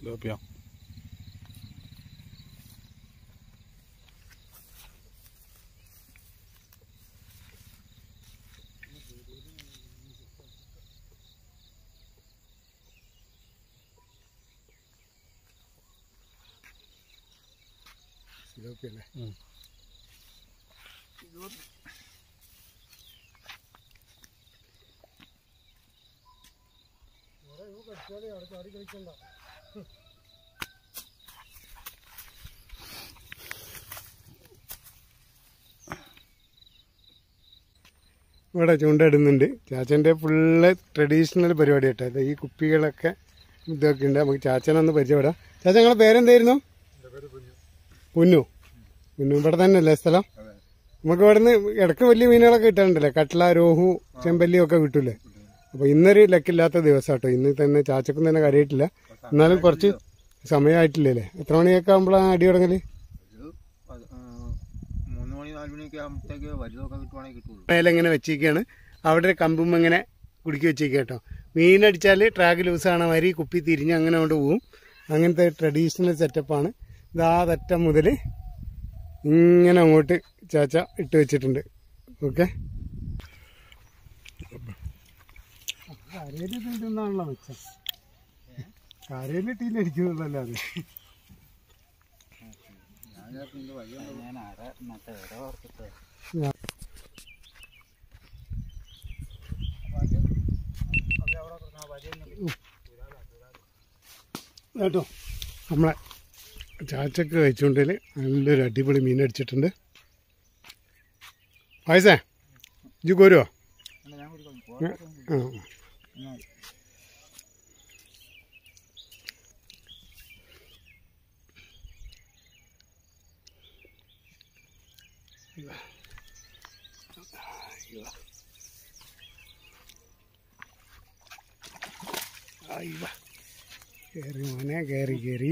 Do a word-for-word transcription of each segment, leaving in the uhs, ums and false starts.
സിലോപ്പിയ. സിലോപ്പിയ അല്ലേ? ഇവിടെ ചൂണ്ടയിടുന്നുണ്ട്. ചാച്ചൻ്റെ full traditional പരിപാടി കേട്ടോ. ഈ കുപ്പികളൊക്കെ ഇതൊക്കെ ഉണ്ട്. നമുക്ക് ചാച്ചനൊന്ന് പരിചയപ്പെടാം. ചാച്ച നിങ്ങളെ പേരെന്തായിരുന്നു? പുന്നു. പുന്നു ഇവിടെ തന്നെ അല്ലേ സ്ഥലം? നമുക്ക് ഇവിടെ നിന്ന് ഇടയ്ക്ക് വലിയ മീനുകളൊക്കെ കിട്ടാറുണ്ടല്ലേ? കട്ട്ല, രോഹു, ചെമ്പല്ലിയും ഒക്കെ കിട്ടൂലേ? അപ്പൊ ഇന്നൊരു ലക്കില്ലാത്ത ദിവസം കേട്ടോ. ഇന്ന് തന്നെ ചാച്ചക്കും തന്നെ കരയിട്ടില്ല. എന്നാലും കുറച്ച് സമയമായിട്ടില്ലല്ലേ? എത്ര മണിയൊക്കെ ആകുമ്പോഴാണ് അടി തുടങ്ങല്? മേലെ ഇങ്ങനെ വെച്ചിരിക്കുകയാണ്. അവിടെ ഒരു കമ്പും ഇങ്ങനെ കുടുക്കി വെച്ചിരിക്കുക കേട്ടോ. മീനടിച്ചാൽ ട്രാക്ക് ലൂസാണ് മാതിരി കുപ്പി തിരിഞ്ഞ് അങ്ങനെ കൊണ്ട് പോകും. അങ്ങനത്തെ ട്രഡീഷണൽ സെറ്റപ്പാണ്. ഇതാ തറ്റം മുതൽ ഇങ്ങനെ അങ്ങോട്ട് ചാച്ച ഇട്ട് വെച്ചിട്ടുണ്ട്. ഓക്കെ, കരയിൽ തിന്നാണല്ലോ വെച്ച. കരയിൽ ടീലടിക്കുന്നുണ്ടല്ലോ അത്. കേട്ടോ നമ്മളെ ചാച്ചക്ക് കഴിച്ചുകൊണ്ടിൽ നല്ലൊരു അടിപൊളി മീൻ അടിച്ചിട്ടുണ്ട്. പായസേ ഇജ്ജ് കോരുവോ? ആ കേറി മോനെ, കേറി കേറി.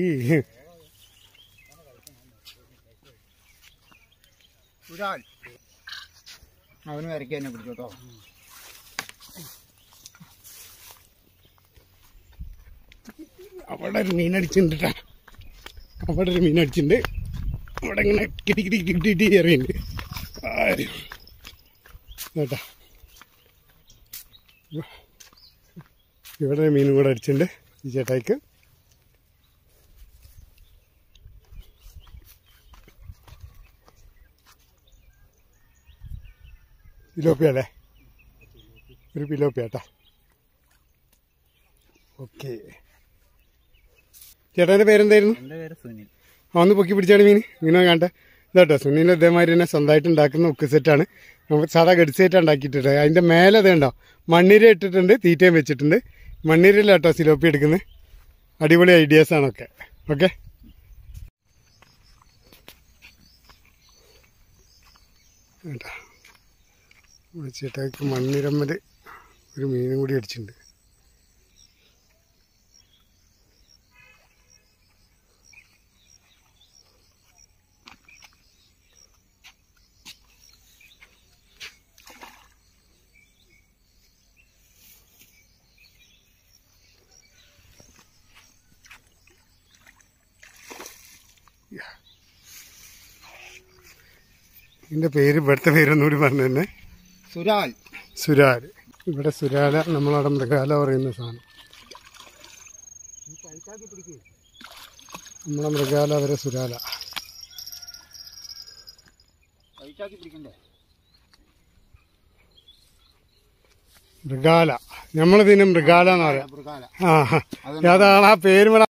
അവന് വരയ്ക്ക് തന്നെ പിടിച്ചോട്ടോ. അവിടെ ഒരു മീനടിച്ചിട്ടുണ്ട് കേട്ടോ. അവിടെ ഒരു മീനടിച്ചിട്ടുണ്ട്. അവിടെ ഇങ്ങനെ കിട്ടി കിട്ടി കിട്ടി കിട്ടി കയറിയുണ്ട് കേട്ടോ. ഇവിടെ ഒരു മീനും കൂടെ അടിച്ചിട്ടുണ്ട് ഈ ചേട്ടായിക്ക്. പിലോപ്പിയ അല്ലേ? ഒരു പിലോപ്പിയ കേട്ടോ. ഓക്കെ, ചേട്ടാൻ്റെ പേരെന്തായിരുന്നു? എൻ്റെ പേര് സുനിൽ. ആ ഒന്ന് പൊക്കി പിടിച്ചാണ് മീൻ. ഇങ്ങനെ കണ്ടേ ഇതാട്ടോ. സുനിൽ ഇതേമാതിരി തന്നെ സ്വന്തമായിട്ട് ഉണ്ടാക്കുന്ന ഉക്ക് സെറ്റാണ്. നമുക്ക് സാധാ ഗഡി സെറ്റാണ് ഉണ്ടാക്കിയിട്ടുണ്ട്. അതിൻ്റെ മേലെ അതുണ്ടോ മണ്ണിര ഇട്ടിട്ടുണ്ട്, തീറ്റയും വെച്ചിട്ടുണ്ട്. മണ്ണിരയിലാട്ടോ സിലോപ്പി എടുക്കുന്നത്. അടിപൊളി ഐഡിയാസാണൊക്കെ. ഓക്കെ, കേട്ടോ ചേട്ടാക്ക് മണ്ണിരമ്മൽ ഒരു മീനും കൂടി അടിച്ചിട്ടുണ്ട്. ഇതിൻ്റെ പേര് ഇവിടുത്തെ പേരൊന്നുകൂടി പറഞ്ഞു തന്നെ. സുരാൽ. സുരാൽ. ഇവിടെ സുരാല, നമ്മളവിടെ മൃഗാല പറയുന്ന സാധനം. നമ്മളെ മൃഗാല വരെ സുരാല. മൃഗാല, നമ്മളിതിന് മൃഗാല എന്ന് പറയാം. ആ അതാണ് ആ പേര്.